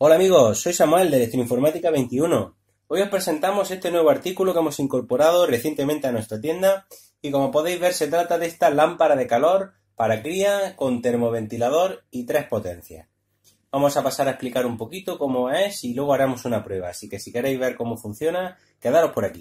Hola amigos, soy Samuel de Electroinformática 21. Hoy os presentamos este nuevo artículo que hemos incorporado recientemente a nuestra tienda y como podéis ver se trata de esta lámpara de calor para cría con termoventilador y 3 potencias. Vamos a pasar a explicar un poquito cómo es y luego haremos una prueba, así que si queréis ver cómo funciona, quedaros por aquí.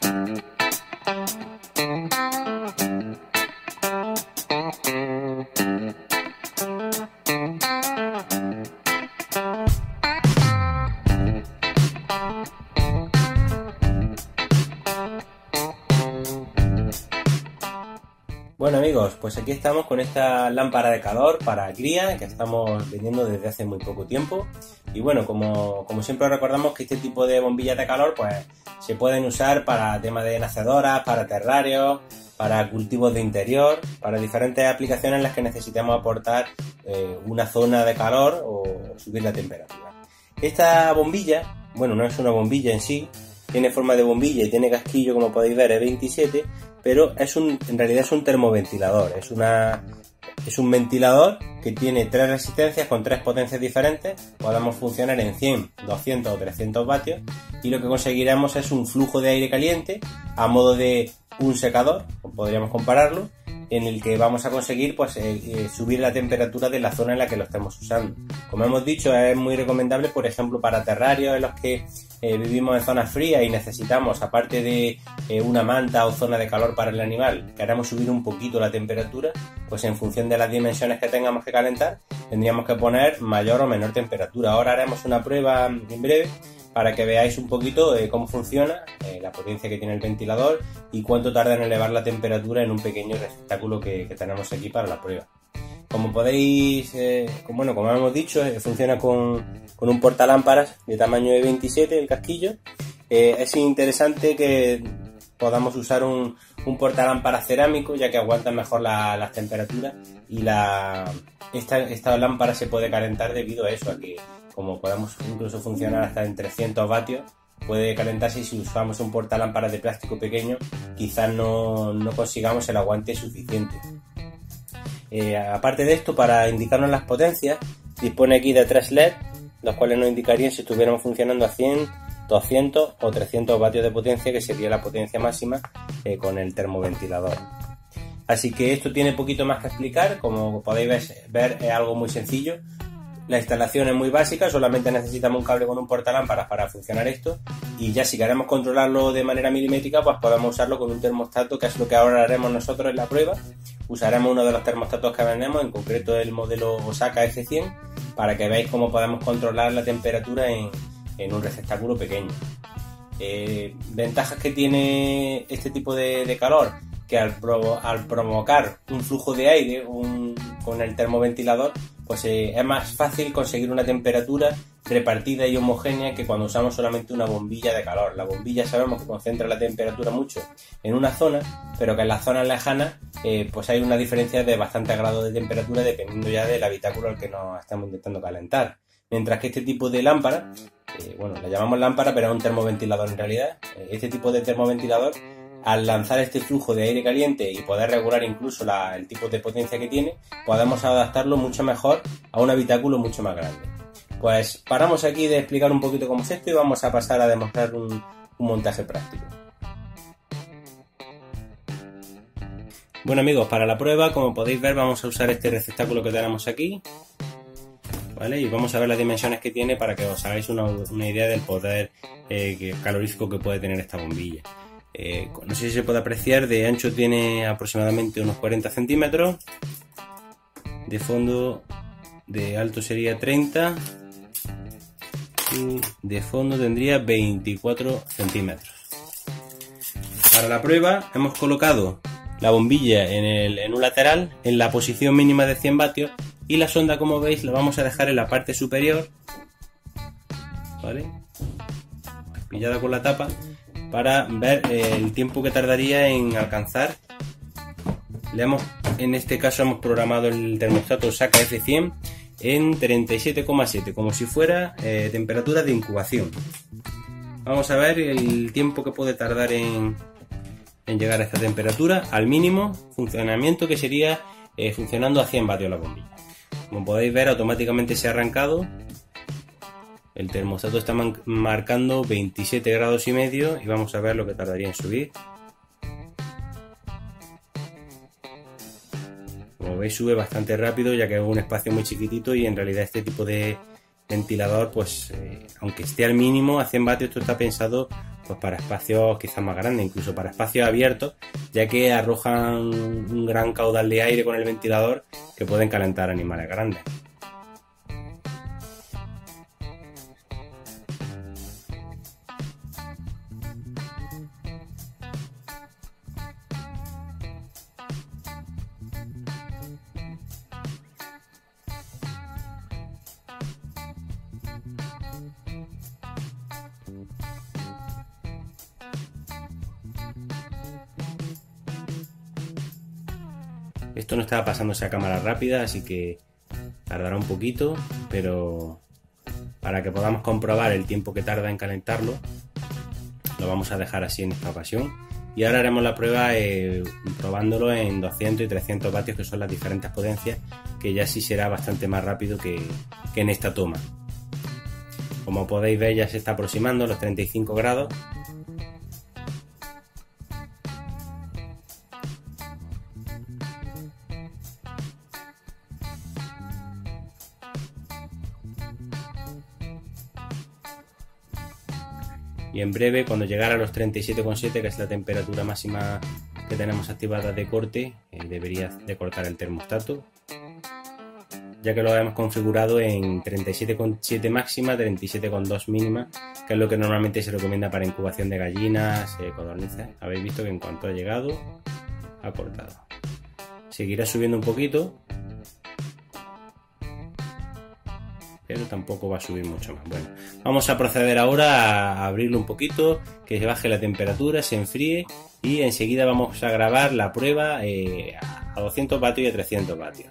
Bueno amigos, pues aquí estamos con esta lámpara de calor para cría que estamos vendiendo desde hace muy poco tiempo. Y bueno, como siempre recordamos que este tipo de bombillas de calor pues se pueden usar para temas de nacedoras, para terrarios, para cultivos de interior, para diferentes aplicaciones en las que necesitamos aportar una zona de calor o subir la temperatura. Esta bombilla, bueno, no es una bombilla en sí, tiene forma de bombilla y tiene casquillo, como podéis ver, es 27, pero en realidad es un termoventilador, es un ventilador que tiene 3 resistencias con 3 potencias diferentes. Podemos funcionar en 100, 200 o 300 vatios y lo que conseguiremos es un flujo de aire caliente a modo de un secador, podríamos compararlo, en el que vamos a conseguir pues subir la temperatura de la zona en la que lo estemos usando. Como hemos dicho, es muy recomendable, por ejemplo, para terrarios en los que vivimos en zonas frías y necesitamos, aparte de una manta o zona de calor para el animal, queremos subir un poquito la temperatura, pues en función de las dimensiones que tengamos que calentar, tendríamos que poner mayor o menor temperatura. Ahora haremos una prueba en breve para que veáis un poquito cómo funciona, la potencia que tiene el ventilador y cuánto tarda en elevar la temperatura en un pequeño receptáculo que tenemos aquí para la prueba. Como podéis, como hemos dicho, funciona con un portalámparas de tamaño de 27, el casquillo. Es interesante que podamos usar un portalámparas cerámico, ya que aguanta mejor las temperaturas y esta lámpara se puede calentar debido a eso, a que como podemos incluso funcionar hasta en 300 vatios, puede calentarse y si usamos un portalámparas de plástico pequeño quizás no consigamos el aguante suficiente. Aparte de esto, para indicarnos las potencias, dispone aquí de 3 LED, los cuales nos indicarían si estuviéramos funcionando a 100, 200 o 300 vatios de potencia, que sería la potencia máxima con el termoventilador. Así que esto tiene poquito más que explicar, como podéis ver es algo muy sencillo. La instalación es muy básica, solamente necesitamos un cable con un portalámparas para funcionar esto y ya si queremos controlarlo de manera milimétrica pues podemos usarlo con un termostato, que es lo que ahora haremos nosotros en la prueba. Usaremos uno de los termostatos que vendemos, en concreto el modelo Osaka F100, para que veáis cómo podemos controlar la temperatura en un receptáculo pequeño. Ventajas que tiene este tipo de calor, que al provocar un flujo de aire con el termoventilador, pues es más fácil conseguir una temperatura repartida y homogénea que cuando usamos solamente una bombilla de calor. La bombilla sabemos que concentra la temperatura mucho en una zona, pero que en las zonas lejanas pues hay una diferencia de bastantes grados de temperatura dependiendo ya del habitáculo al que nos estamos intentando calentar. Mientras que este tipo de lámpara, la llamamos lámpara pero es un termoventilador en realidad, este tipo de termoventilador, al lanzar este flujo de aire caliente y poder regular incluso el tipo de potencia que tiene, podemos adaptarlo mucho mejor a un habitáculo mucho más grande. Pues paramos aquí de explicar un poquito cómo es esto y vamos a pasar a demostrar un montaje práctico. Bueno amigos, para la prueba, como podéis ver, vamos a usar este receptáculo que tenemos aquí, ¿vale? Y vamos a ver las dimensiones que tiene para que os hagáis una idea del poder calorífico que puede tener esta bombilla. No sé si se puede apreciar, de ancho tiene aproximadamente unos 40 centímetros, de fondo, de alto sería 30 y de fondo tendría 24 centímetros. Para la prueba hemos colocado la bombilla en un lateral en la posición mínima de 100 vatios y la sonda, como veis, la vamos a dejar en la parte superior, ¿vale? Pillada con la tapa, para ver el tiempo que tardaría en alcanzar. En este caso hemos programado el termostato Osaka F100 en 37,7, como si fuera temperatura de incubación. Vamos a ver el tiempo que puede tardar en llegar a esta temperatura al mínimo funcionamiento, que sería funcionando a 100 vatios la bombilla. Como podéis ver, automáticamente se ha arrancado El termostato está marcando 27 grados y medio y vamos a ver lo que tardaría en subir. Como veis, sube bastante rápido, ya que es un espacio muy chiquitito y en realidad este tipo de ventilador, pues aunque esté al mínimo a 100 vatios, esto está pensado pues para espacios quizás más grandes, incluso para espacios abiertos, ya que arrojan un gran caudal de aire con el ventilador que pueden calentar animales grandes. Esto no estaba pasándose a cámara rápida, así que tardará un poquito, pero para que podamos comprobar el tiempo que tarda en calentarlo, lo vamos a dejar así en esta ocasión. Y ahora haremos la prueba probándolo en 200 y 300 vatios, que son las diferentes potencias, que ya sí será bastante más rápido que en esta toma. Como podéis ver, ya se está aproximando a los 35 grados. Y en breve, cuando llegara a los 37,7, que es la temperatura máxima que tenemos activada de corte, debería de cortar el termostato, ya que lo hemos configurado en 37,7 máxima, 37,2 mínima, que es lo que normalmente se recomienda para incubación de gallinas, codornices. Habéis visto que en cuanto ha llegado, ha cortado. Seguirá subiendo un poquito, pero tampoco va a subir mucho más. Bueno, vamos a proceder ahora a abrirlo un poquito, que se baje la temperatura, se enfríe y enseguida vamos a grabar la prueba a 200 vatios y a 300 vatios.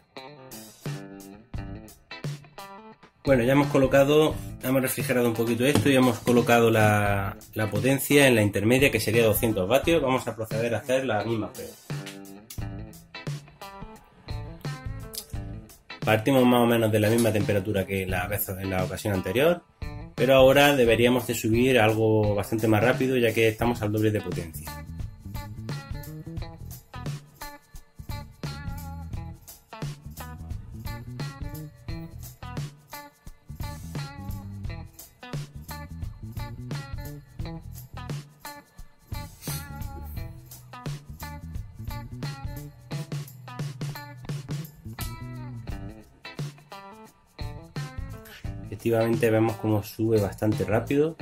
Bueno, ya hemos refrigerado un poquito esto y hemos colocado la potencia en la intermedia, que sería 200 vatios. Vamos a proceder a hacer la misma prueba. Partimos más o menos de la misma temperatura que en la ocasión anterior, pero ahora deberíamos de subir algo bastante más rápido, ya que estamos al doble de potencia. Efectivamente vemos cómo sube bastante rápido.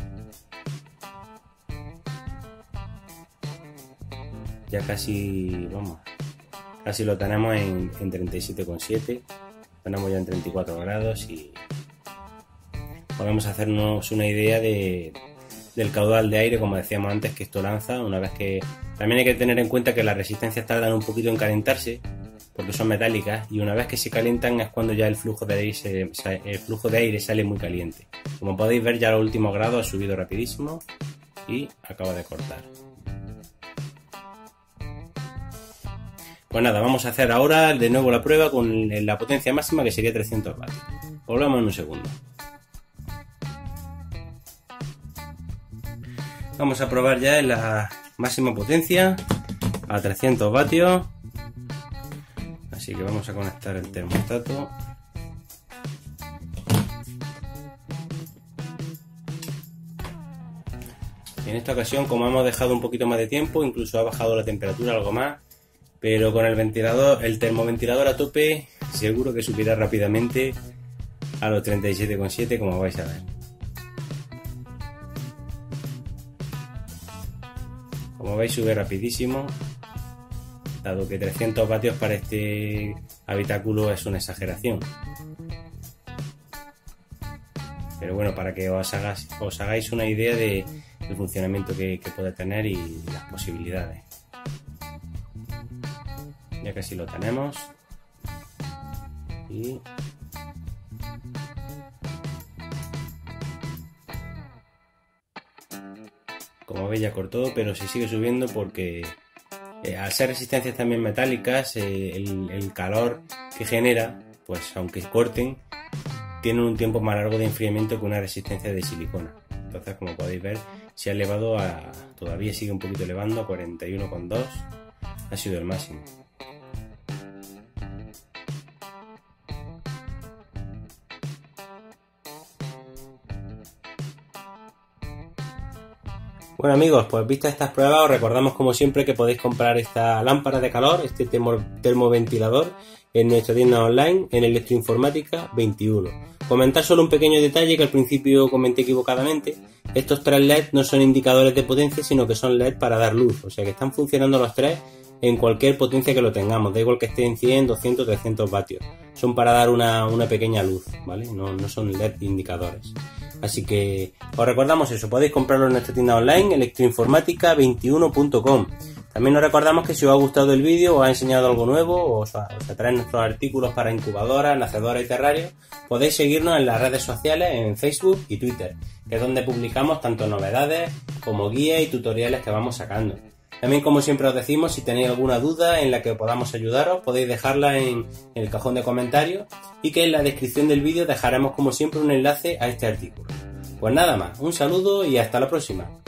Ya casi lo tenemos en 37,7. Tenemos ya en 34 grados y podemos hacernos una idea del caudal de aire, como decíamos antes, que esto lanza. Una vez que también hay que tener en cuenta que las resistencias tardan un poquito en calentarse, porque son metálicas, y una vez que se calientan es cuando ya el flujo de aire sale muy caliente. Como podéis ver, ya a los últimos grados ha subido rapidísimo y acaba de cortar. Pues nada, vamos a hacer ahora de nuevo la prueba con la potencia máxima, que sería 300 vatios. Volvemos en un segundo. Vamos a probar ya en la máxima potencia a 300 vatios. Así que vamos a conectar el termostato. En esta ocasión, como hemos dejado un poquito más de tiempo, incluso ha bajado la temperatura algo más, pero con el termoventilador a tope, seguro que subirá rápidamente a los 37,7, como vais a ver. Como veis, sube rapidísimo, dado que 300 vatios para este habitáculo es una exageración. Pero bueno, para que os hagáis una idea del funcionamiento que puede tener y las posibilidades. Ya casi lo tenemos. Y como veis, ya cortó, pero se sigue subiendo porque al ser resistencias también metálicas, el calor que genera, pues aunque corten, tienen un tiempo más largo de enfriamiento que una resistencia de silicona. Entonces, como podéis ver, se ha elevado todavía sigue un poquito elevando a 41,2, ha sido el máximo. Bueno amigos, pues vistas estas pruebas os recordamos como siempre que podéis comprar esta lámpara de calor, este termoventilador en nuestra tienda online en Electroinformática 21. Comentar solo un pequeño detalle que al principio comenté equivocadamente. Estos 3 LED no son indicadores de potencia, sino que son LED para dar luz, o sea que están funcionando los 3 en cualquier potencia que lo tengamos, da igual que esté en 100, 200, 300 vatios. Son para dar una pequeña luz, ¿vale? No son LED indicadores. Así que os recordamos eso, podéis comprarlo en nuestra tienda online, electroinformática21.com. También os recordamos que si os ha gustado el vídeo, os ha enseñado algo nuevo, o os atraen nuestros artículos para incubadoras, nacedoras y terrarios, podéis seguirnos en las redes sociales, en Facebook y Twitter, que es donde publicamos tanto novedades como guías y tutoriales que vamos sacando. También, como siempre os decimos, si tenéis alguna duda en la que podamos ayudaros, podéis dejarla en el cajón de comentarios y que en la descripción del vídeo dejaremos como siempre un enlace a este artículo. Pues nada más, un saludo y hasta la próxima.